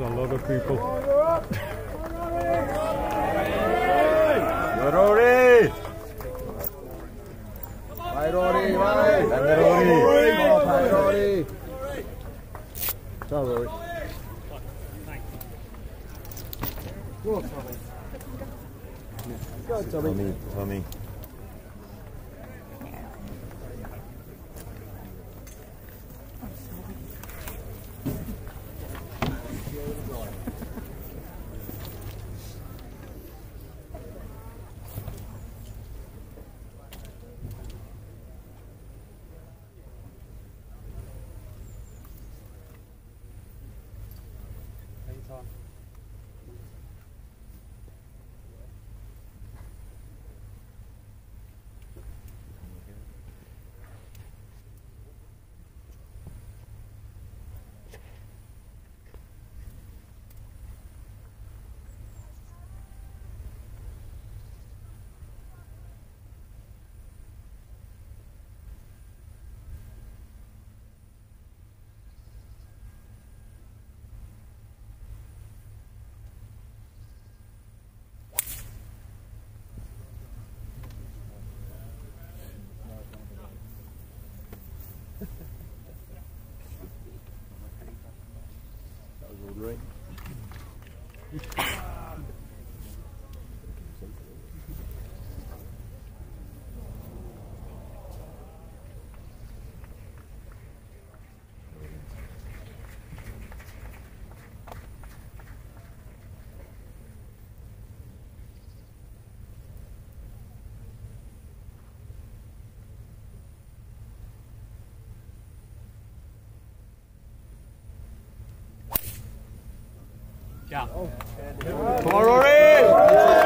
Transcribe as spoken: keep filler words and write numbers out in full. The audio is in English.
a lot of people. Go Rory! Vai Rory, vai! Grande Rory! Vai Rory! Ciao Rory! Go Tommy! Go Tommy! Tommy! Right. Yeah. Come on, Rory!